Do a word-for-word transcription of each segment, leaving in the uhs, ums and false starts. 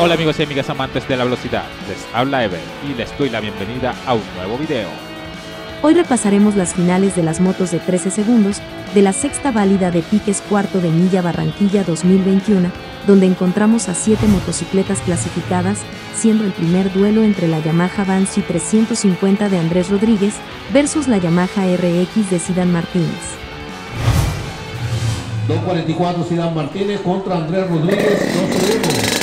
Hola amigos y amigas amantes de la velocidad, les habla Ever y les doy la bienvenida a un nuevo video. Hoy repasaremos las finales de las motos de trece segundos de la sexta válida de Piques Cuarto de Milla Barranquilla dos mil veintiuno, donde encontramos a siete motocicletas clasificadas, siendo el primer duelo entre la Yamaha Banshee trescientos cincuenta de Andrés Rodríguez versus la Yamaha R X de Zidane Martínez. dos cuarenta y cuatro Zidane Martínez contra Andrés Rodríguez, dos uno.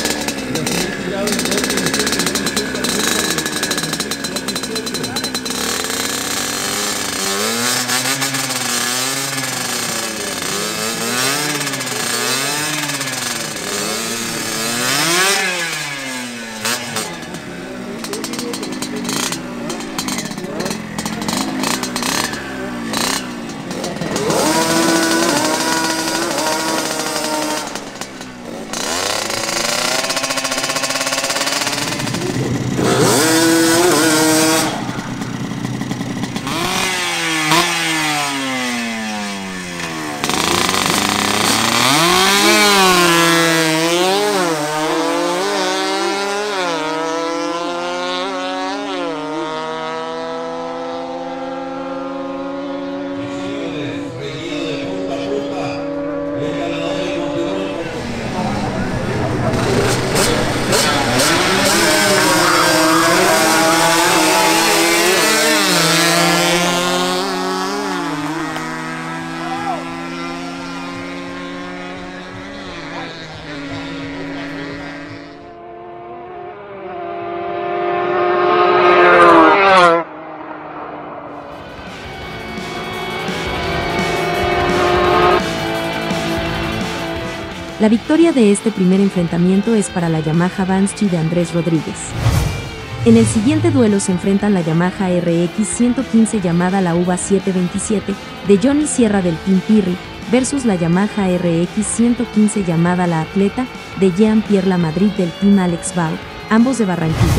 La victoria de este primer enfrentamiento es para la Yamaha Banshee de Andrés Rodríguez. En el siguiente duelo se enfrentan la Yamaha R X ciento quince llamada la U V A siete veintisiete de Johnny Sierra del Team Pirri versus la Yamaha R X ciento quince llamada la Atleta de Jean-Pierre Lamadrid del Team Alex Bau, ambos de Barranquilla.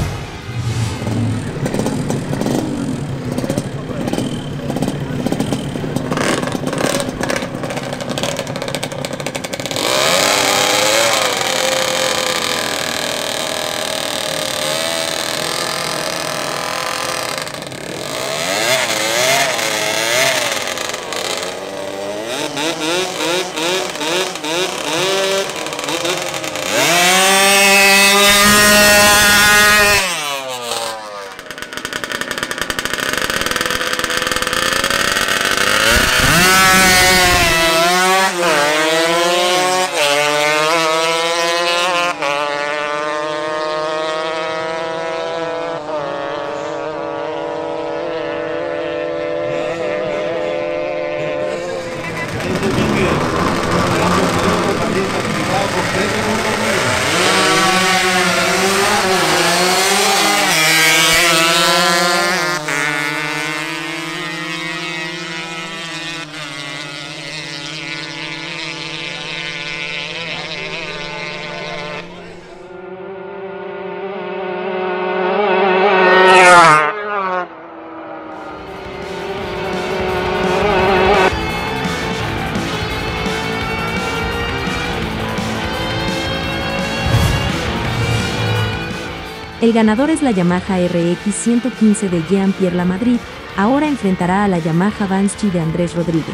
El ganador es la Yamaha R X ciento quince de Jean-Pierre Lamadrid, ahora enfrentará a la Yamaha Banshee de Andrés Rodríguez.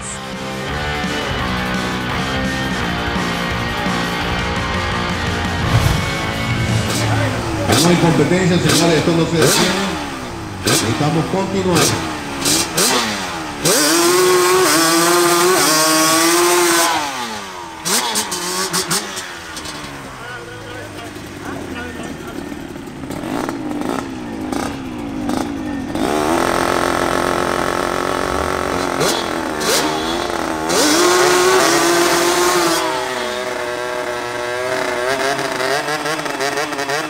No hay competencia, señores, esto no se detiene. Estamos continuando. Thank you.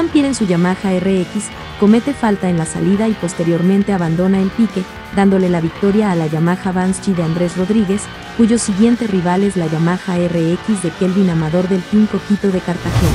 Jean-Pierre en su Yamaha R X comete falta en la salida y posteriormente abandona el pique, dándole la victoria a la Yamaha Banshee de Andrés Rodríguez, cuyo siguiente rival es la Yamaha R X de Kelvin Amador del Team Coquito de Cartagena.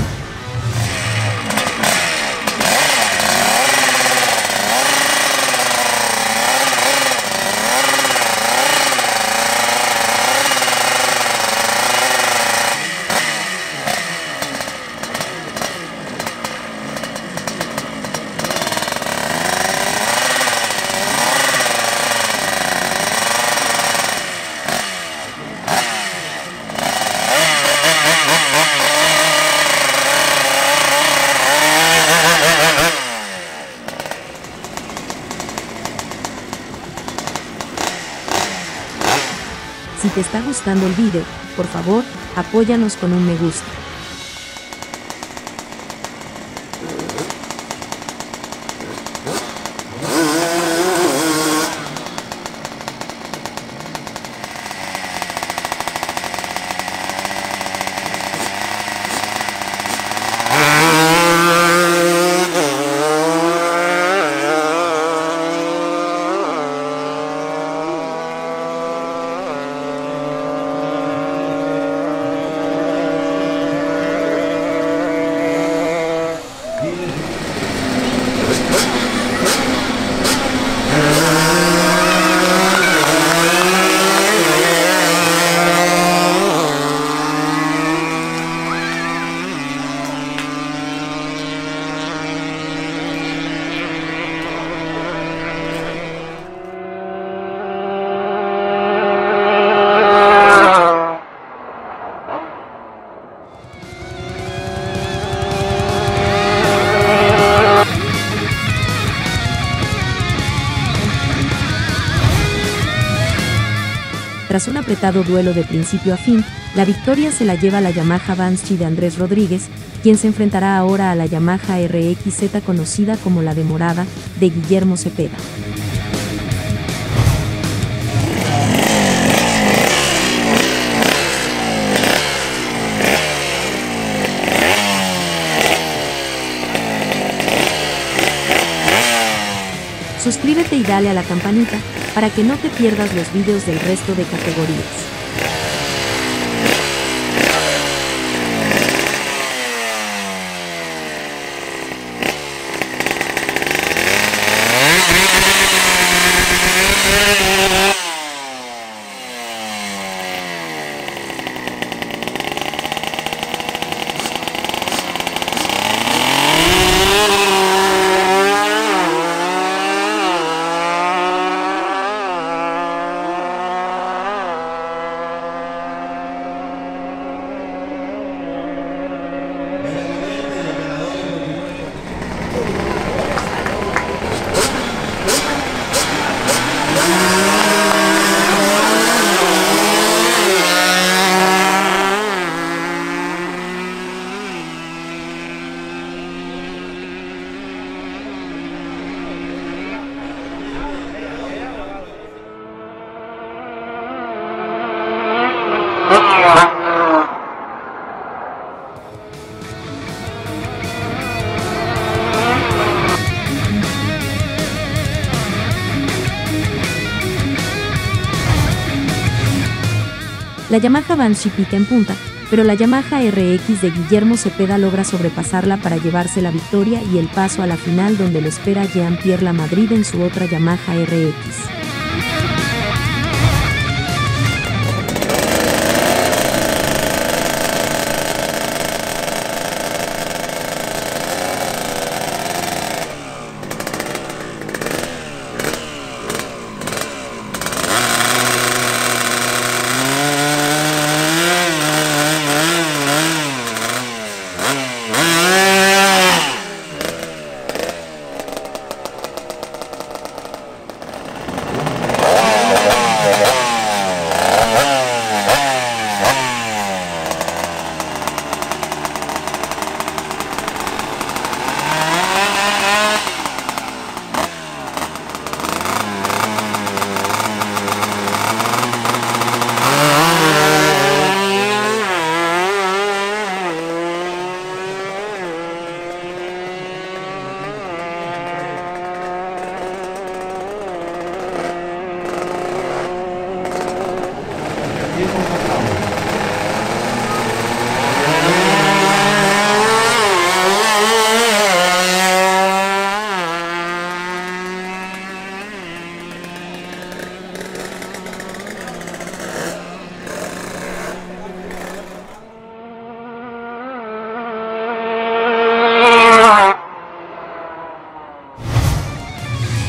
Si te está gustando el video, por favor, apóyanos con un me gusta. Tras un apretado duelo de principio a fin, la victoria se la lleva la Yamaha Banshee de Andrés Rodríguez, quien se enfrentará ahora a la Yamaha R X Z conocida como la Demorada, de Guillermo Cepeda. Suscríbete y dale a la campanita, para que no te pierdas los videos del resto de categorías. La Yamaha Banshee pica en punta, pero la Yamaha R X de Guillermo Cepeda logra sobrepasarla para llevarse la victoria y el paso a la final, donde le espera Jean-Pierre Lamadrid en su otra Yamaha R X.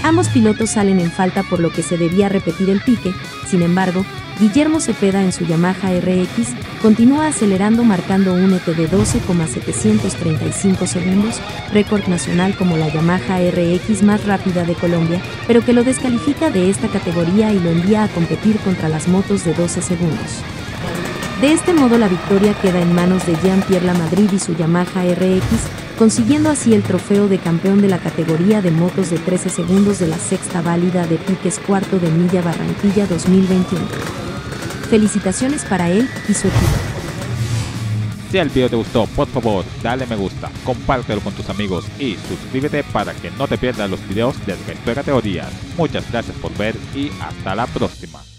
Ambos pilotos salen en falta por lo que se debía repetir el pique. Sin embargo, Guillermo Cepeda en su Yamaha R X continúa acelerando marcando un E T de doce coma setecientos treinta y cinco segundos, récord nacional como la Yamaha R X más rápida de Colombia, pero que lo descalifica de esta categoría y lo envía a competir contra las motos de doce segundos. De este modo la victoria queda en manos de Jean-Pierre Lamadrid y su Yamaha R X, consiguiendo así el trofeo de campeón de la categoría de motos de trece segundos de la sexta válida de piques cuarto de milla Barranquilla dos mil veintiuno. Felicitaciones para él y su equipo. Si el video te gustó, por favor dale me gusta, compártelo con tus amigos y suscríbete para que no te pierdas los videos del resto de categorías. Muchas gracias por ver y hasta la próxima.